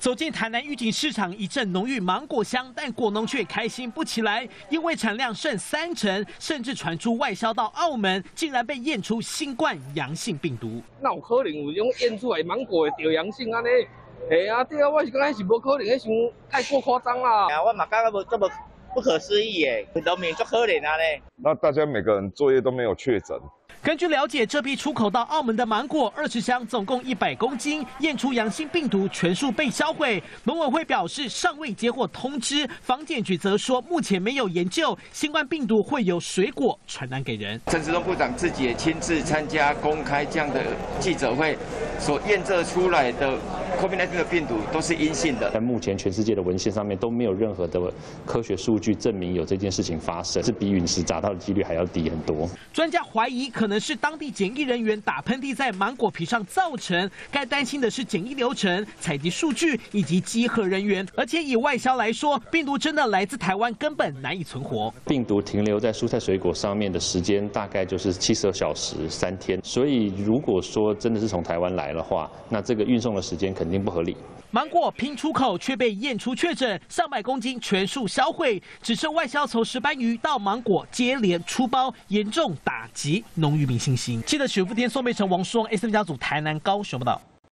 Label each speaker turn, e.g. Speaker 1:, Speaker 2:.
Speaker 1: 走进台南玉井市场，一阵浓郁芒果香，但果农却开心不起来，因为产量剩30%，甚至传出外销到澳门，竟然被验出新冠阳性病毒。
Speaker 2: 那有可能有种验出来芒果会得阳性安尼？嘿啊，对啊，我是感觉是无可能，迄想太过夸张啦。
Speaker 3: 我嘛感觉这么不可思议耶，农民足可怜啊呢。
Speaker 4: 那大家每个人作业都没有确诊。
Speaker 1: 根据了解，这批出口到澳门的芒果20箱，总共100公斤，验出阳性病毒，全数被销毁。农委会表示尚未接获通知，防检局则说目前没有研究新冠病毒会由水果传染给人。
Speaker 5: 陈时中部长自己也亲自参加公开这样的记者会，所验测出来的 COVID-19 的病毒都是阴性的。
Speaker 6: 在目前全世界的文献上面都没有任何的科学数据证明有这件事情发生，是比陨石砸到的几率还要低很多。
Speaker 1: 专家怀疑可能是当地检疫人员打喷嚏在芒果皮上造成。该担心的是检疫流程、采集数据以及稽核人员。而且以外销来说，病毒真的来自台湾，根本难以存活。
Speaker 6: 病毒停留在蔬菜水果上面的时间大概就是72小时3天，所以如果说真的是从台湾来的话，那这个运送的时间肯定不合理。
Speaker 1: 芒果拼出口却被验出确诊，上百公斤全数销毁，只剩外销从石斑鱼到芒果接连出包，严重打击农渔民信心。记者许福田、宋美成、王双 SM 家组台南高雄报道。